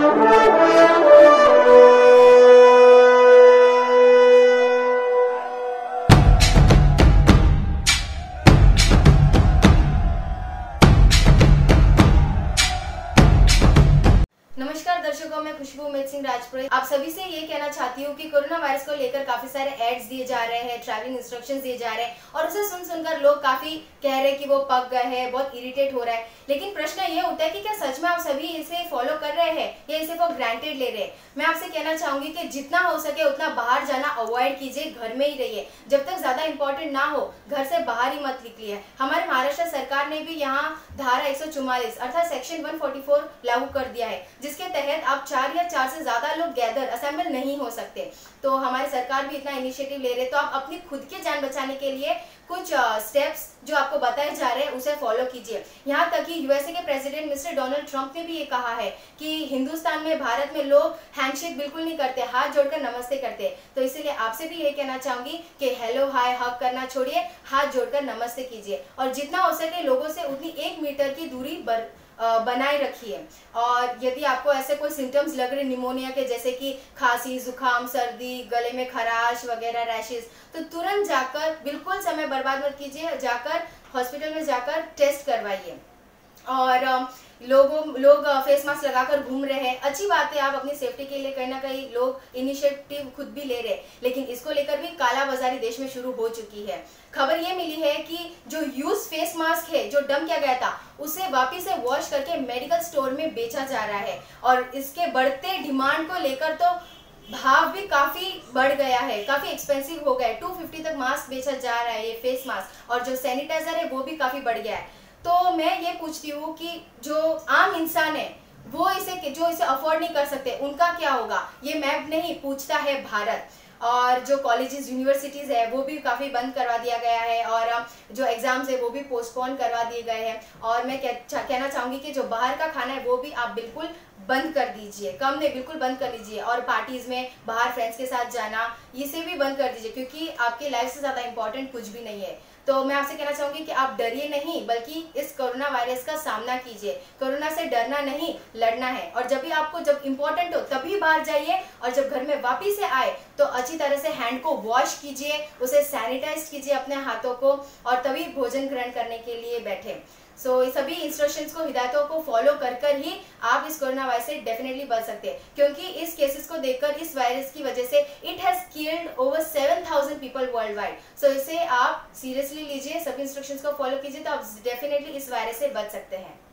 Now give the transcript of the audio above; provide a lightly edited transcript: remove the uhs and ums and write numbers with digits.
नमस्कार दर्शकों, मैं खुशबू उम्मीद सिंह राजपुरे आप सभी से ये कहना चाहती हूँ कि कोरोना वायरस को लेकर काफी सारे एड्स दिए जा रहे हैं, ट्रैवलिंग इंस्ट्रक्शंस दिए जा रहे हैं और उसे सुनकर लोग काफी कह रहे हैं कि वो पक गए हैं, बहुत इरिटेट हो रहा है। लेकिन प्रश्न ये उठता है कि क्या सच में आप सभी इसे फॉलो कर रहे हैं या इसे फॉर ग्रांटेड ले रहे हैं। मैं आपसे कहना चाहूंगी कि जितना हो सके उतना बाहर जाना अवॉइड कीजिए, घर में ही रहिए। जब तक ज्यादा इंपॉर्टेंट ना हो घर से बाहर ही मत निकलिए। हमारे महाराष्ट्र सरकार ने भी यहाँ धारा 144 अर्थात सेक्शन 144 लागू कर दिया है, जिसके तहत आप 4 या 4 से ज्यादा लोग गैदर असेंबल नहीं हो सकते। तो हमारी सरकार भी इतना इनिशिएटिव ले रहे हैं, तो आप अपनी खुद की जान बचाने के लिए कुछ स्टेप्स जो आपको बताए जा रहे हैं उसे फॉलो कीजिए। यहाँ तक कि यूएसए के प्रेसिडेंट मिस्टर डोनाल्ड ट्रंप ने भी ये कहा है कि हिंदुस्तान में, भारत में लोग हैंडशेक बिल्कुल नहीं करते, हाथ जोड़कर नमस्ते करते। तो इसीलिए आपसे भी ये कहना चाहूंगी कि हेलो हाय हग करना छोड़िए, हाथ जोड़कर नमस्ते कीजिए और जितना हो सके लोगों से उतनी 1 मीटर की दूरी बनाए रखिए। और यदि आपको ऐसे कोई सिम्टम्स लग रहे निमोनिया के, जैसे कि खांसी, जुकाम, सर्दी, गले में खराश वगैरह, रैशेस, तो तुरंत जाकर, बिल्कुल समय बर्बाद मत कीजिए, जाकर हॉस्पिटल में जाकर टेस्ट करवाइए। और लोग फेस मास्क लगाकर घूम रहे हैं, अच्छी बात है, आप अपनी सेफ्टी के लिए कहीं ना कहीं लोग इनिशिएटिव खुद भी ले रहे हैं, लेकिन इसको लेकर भी काला बाजारी देश में शुरू हो चुकी है। खबर ये मिली है कि जो यूज फेस मास्क है, जो डंप किया गया था, उसे वापिस से वॉश करके मेडिकल स्टोर में बेचा जा रहा है और इसके बढ़ते डिमांड को लेकर तो भाव भी काफी बढ़ गया है, काफी एक्सपेंसिव हो गया है। 250 तक मास्क बेचा जा रहा है, ये फेस मास्क, और जो सैनिटाइजर है वो भी काफी बढ़ गया है। तो मैं ये पूछती हूँ कि जो आम इंसान है वो जो इसे अफोर्ड नहीं कर सकते, उनका क्या होगा? ये मैप नहीं पूछता है भारत। और जो कॉलेजेस, यूनिवर्सिटीज है वो भी काफी बंद करवा दिया गया है और जो एग्जाम्स है वो भी पोस्टपोन करवा दिए गए हैं। और मैं कहना चाहूंगी कि जो बाहर का खाना है वो भी आप बिल्कुल बंद कर दीजिए, कम नहीं बिल्कुल बंद कर लीजिए। और पार्टीज में बाहर फ्रेंड्स के साथ जाना, इसे भी बंद कर दीजिए, क्योंकि आपकी लाइफ से ज्यादा इंपॉर्टेंट कुछ भी नहीं है। तो मैं आपसे कहना चाहूंगी कि आप डरिए नहीं, बल्कि इस कोरोना वायरस का सामना कीजिए। कोरोना से डरना नहीं, लड़ना है। और जब इंपॉर्टेंट हो तभी बाहर जाइए, और जब घर में वापिस से आए तो अच्छी तरह से हैंड को वॉश कीजिए, उसे सैनिटाइज कीजिए अपने हाथों को, और तभी भोजन ग्रहण करने के लिए बैठे। ये सभी इंस्ट्रक्शंस को, हिदायतों को फॉलो कर ही आप इस कोरोना वायरस से डेफिनेटली बच सकते हैं, क्योंकि इस केसेस को देखकर, इस वायरस की वजह से it has killed over 7000 people world wide. So इसे आप सीरियसली लीजिए, सभी इंस्ट्रक्शंस को फॉलो कीजिए, तो आप डेफिनेटली इस वायरस से बच सकते हैं।